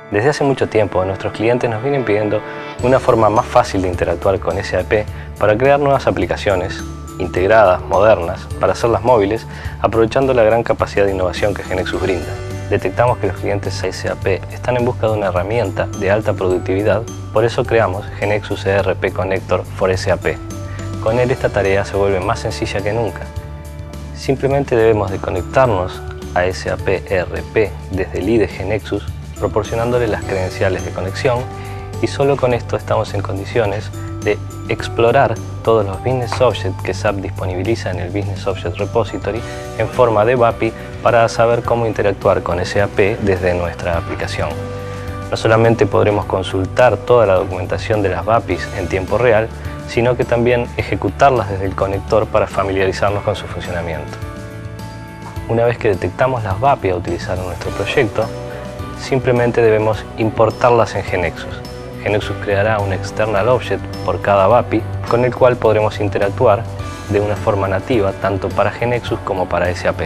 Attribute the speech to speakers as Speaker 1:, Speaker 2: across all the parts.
Speaker 1: Desde hace mucho tiempo, nuestros clientes nos vienen pidiendo una forma más fácil de interactuar con SAP para crear nuevas aplicaciones integradas, modernas, para hacerlas móviles, aprovechando la gran capacidad de innovación que GeneXus brinda. Detectamos que los clientes SAP están en busca de una herramienta de alta productividad, por eso creamos GeneXus ERP Connector for SAP. Con él esta tarea se vuelve más sencilla que nunca. Simplemente debemos de conectarnos a SAP ERP desde el IDE GeneXus, proporcionándole las credenciales de conexión, y solo con esto estamos en condiciones de explorar todos los Business Objects que SAP disponibiliza en el Business Object Repository en forma de BAPI para saber cómo interactuar con SAP desde nuestra aplicación. No solamente podremos consultar toda la documentación de las BAPIs en tiempo real, sino que también ejecutarlas desde el conector para familiarizarnos con su funcionamiento. Una vez que detectamos las BAPI a utilizar en nuestro proyecto, simplemente debemos importarlas en GeneXus. GeneXus creará un external object por cada BAPI con el cual podremos interactuar de una forma nativa tanto para GeneXus como para SAP.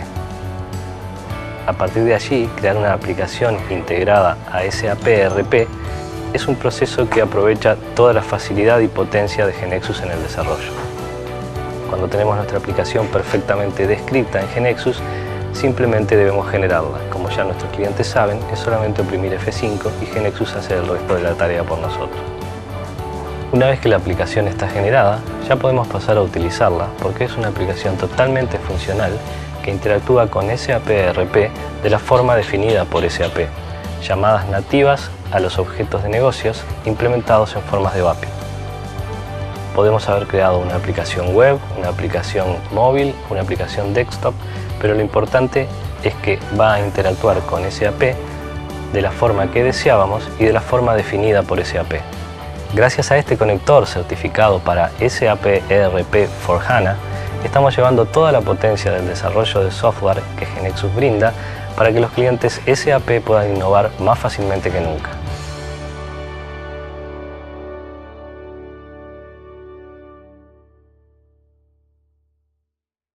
Speaker 1: A partir de allí, crear una aplicación integrada a SAP ERP es un proceso que aprovecha toda la facilidad y potencia de GeneXus en el desarrollo. Cuando tenemos nuestra aplicación perfectamente descrita en GeneXus, simplemente debemos generarla. Como ya nuestros clientes saben, es solamente oprimir F5 y GeneXus hace el resto de la tarea por nosotros. Una vez que la aplicación está generada, ya podemos pasar a utilizarla porque es una aplicación totalmente funcional que interactúa con SAP ERP de la forma definida por SAP, llamadas nativas a los objetos de negocios implementados en formas de BAPI. Podemos haber creado una aplicación web, una aplicación móvil, una aplicación desktop, pero lo importante es que va a interactuar con SAP de la forma que deseábamos y de la forma definida por SAP. Gracias a este conector certificado para SAP ERP for HANA, estamos llevando toda la potencia del desarrollo de software que GeneXus brinda para que los clientes SAP puedan innovar más fácilmente que nunca.